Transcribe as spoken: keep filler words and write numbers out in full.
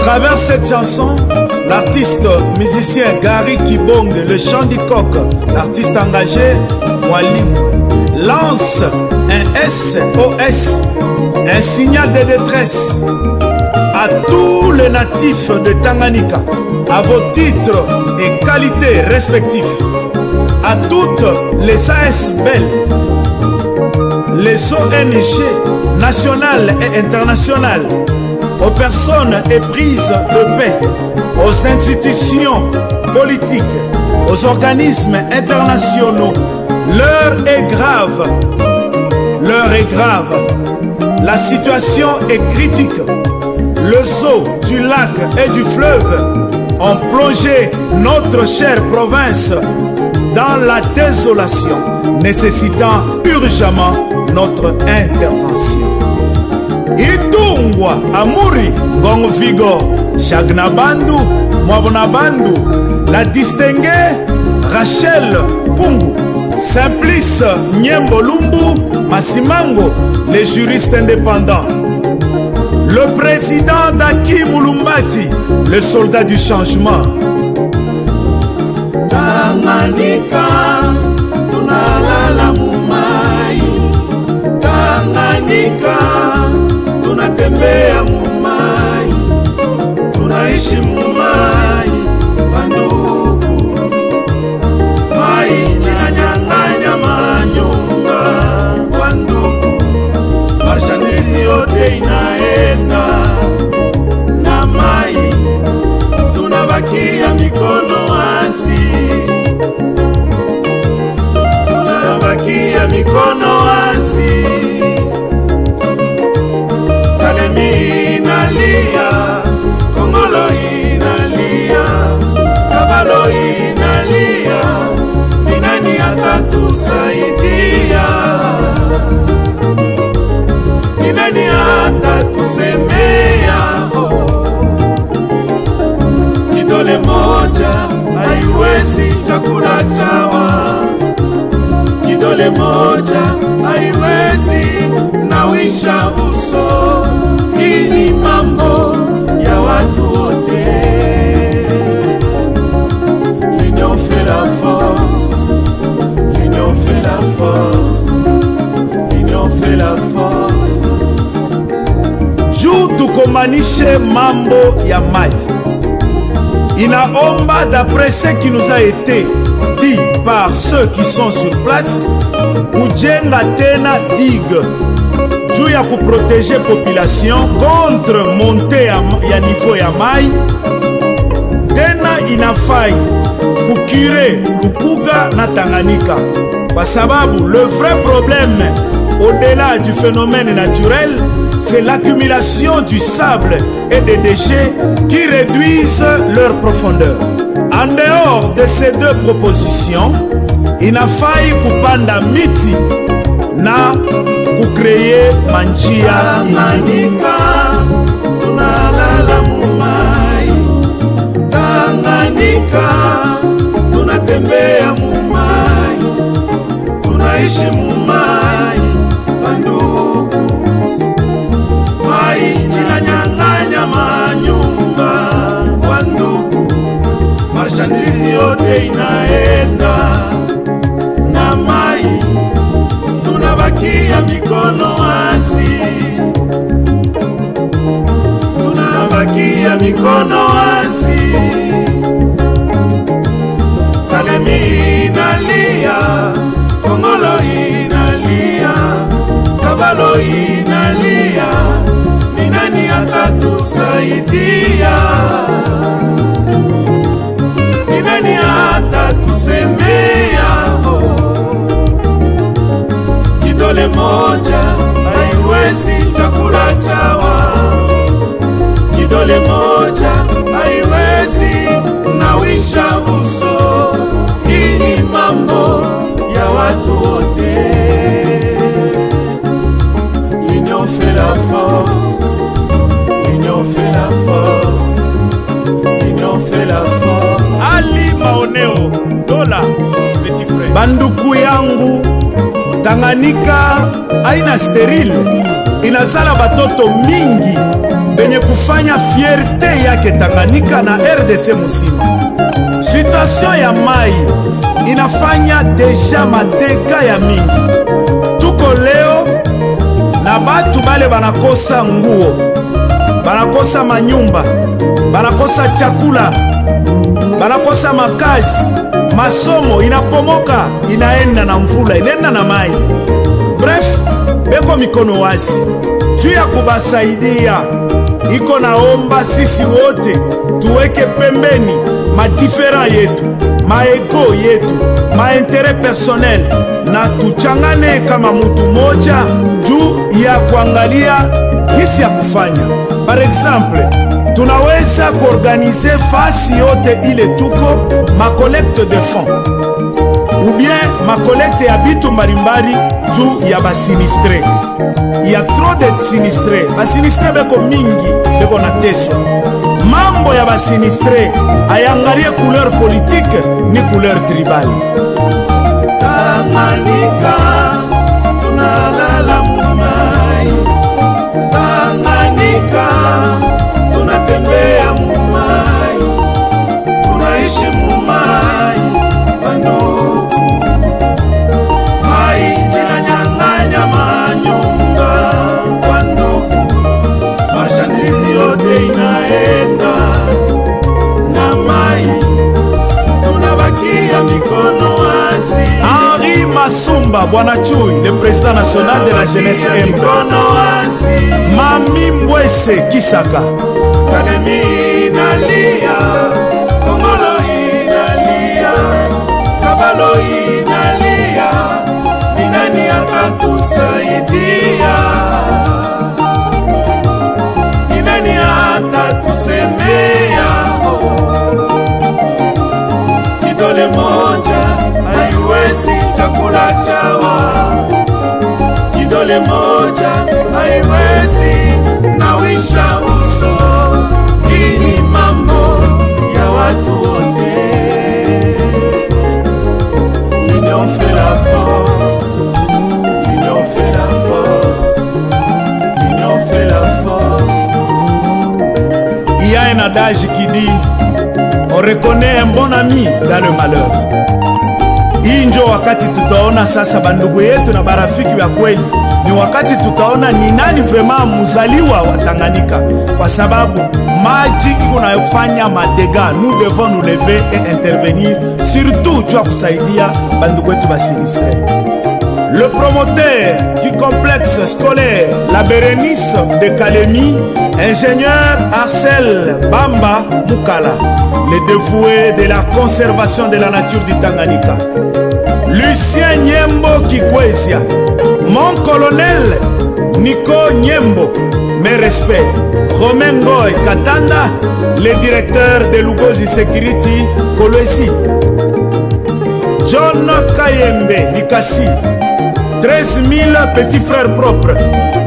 travers cette chanson, l'artiste musicien Gary Kibong, le chant du coq, l'artiste engagé Mwalim, lance un S O S, un signal de détresse à tous les natifs de Tanganyika, à vos titres et qualités respectifs, à toutes les A S B L, les O N G nationales et internationales, aux personnes éprises de paix, aux institutions politiques, aux organismes internationaux. L'heure est grave, l'heure est grave, la situation est critique. Les eaux du lac et du fleuve ont plongé notre chère province dans la désolation, nécessitant urgemment notre intervention. Itungwa Amuri Ngongo Vigo Chagna Bandu Mwabona Bandu, la distinguée Rachel Pungu, Simplice Nyembo Lumbu Masimango, les juristes indépendants, le président Daki Mulumbati, le soldat du changement. Tanganyika tunalala mumai, Tanganyika tunatembea mumai, tunaishi mumai, banduku mai ninanyang'anya manyumba, banduku marchandise yote inaenda na mai, tunabakia mikono wazi, tunabakia mikono wazi. Kalemi inalia, Kongolo inalia, Kabalo inalia, ni nani atatusaidia? Ni nani atatusemea? Oh. Kidole moja haiwezi chakula chawa, kidole moja haiwezi nawisha uso. Hii ni mambo ya watu wote. L'union fait la force, l'union fait la force, l'union fait la force. Juu tukomanishe mambo ya mai, inaomba d'après ce qui nous a été dit par ceux qui sont sur place, kujenga tena digue juu ya kuprotéger population contre montée ya niveau ya mai. Tena inafai kukire Lukuga na Tanganyika, kwa sababu le vrai problème au-delà du phénomène naturel, c'est l'accumulation du sable et des déchets qui réduisent leur profondeur. En dehors de ces deux propositions, inafai kupanda miti na kukreye manjia Tanganyika tunalala mumai, Tanganyika tunatembea mumai, tunaishi mumai, banduku mai ninanyang'anya manyumba, banduku marchandise yote inaenda na mai, tunabakia mikono wazi, tunabakia mikono wazi. Kalemi inalia, Kongolo inalia, Kabalo inalia, ni nani atatusaidia? Ni nani atatusemea? Kidole moja haiwezi chakula chawa, kidole moja haiwezi nawisha uso. Hii ni mambo ya watu wote. L'union fait la force, l'union fait la force, l'union fait la force. Ali Maoneo Dola, petit frère. Banduku yangu, Tanganyika aina sterile, inazala batoto mingi benye kufanya fierte yake Tanganyika na R D C musima. Situation ya mai inafanya deja madega ya mingi. Tuko leo na batu bale banakosa nguo, banakosa manyumba, banakosa chakula, banakosa makazi, masomo inapomoka, inaenda na mvula, inaenda na mai. Bref, beko mikono wazi juu ya kubasaidia. Iko naomba sisi wote tuweke pembeni madifera yetu, maego yetu, maentere personnel, na tuchangane kama mutu moja juu ya kuangalia hisi ya kufanya. Par exemple, tunaweza kuorganize fasi yote ile tuko ma collecte de fonds ou bien ma collecte ya bitu mbalimbali juu ya basinistre. Il y a trop de sinistre. Basinistre beko mingi beko na teso. Mambo ya basinistre ayangalie couleur politique ni couleur tribal. Tanganyika tunalala mumai, Tanganyika tunatembea mumai, tunaishi mumai bandugu. Mai inanyang'anya manyumba bandugu, marchandise yote inaenda na mai, tunabakia mikono wazi. Henri Masumba Bwana Chui, le président national de la jeunesse M. Mami Mbwese Kisaka, Kalemi inalia, Kongolo inalia, Kabalo inalia, ni nani atatusaidia? Ni nani atatusemea? Kidole moja haiwezi chakula chawa, kidole moja haiwezi nawisha uso. Hii ni mambo ya watu wote. L'union fait la force, l'union fait la force, l'union fait la force. Il y a un adage qui dit: on reconnaît un bon ami dans le malheur. Hii njo wakati tutaona sasa bandugu yetu na barafiki wa kweli. Ni wakati tutaona ni nani vraiment muzaliwa wa Tanganyika, kwa sababu maji iko na kufanya madega. Nous devons nous lever et intervenir, surtout juu kusaidia bandugu yetu basinistre. Le promoteur du complexe scolaire La Bérénice de Kalemi, ingénieur Arcel Bamba Mukala, le dévoué de la conservation de la nature du Tanganyika. Lucien Nyembo Kikwezia, mon colonel Nico Nyembo, mes respects. Romain Ngoy Katanda, le directeur de Lugozi Security Kolwezi. John Kayembe Likasi, treize mille petits frères propres.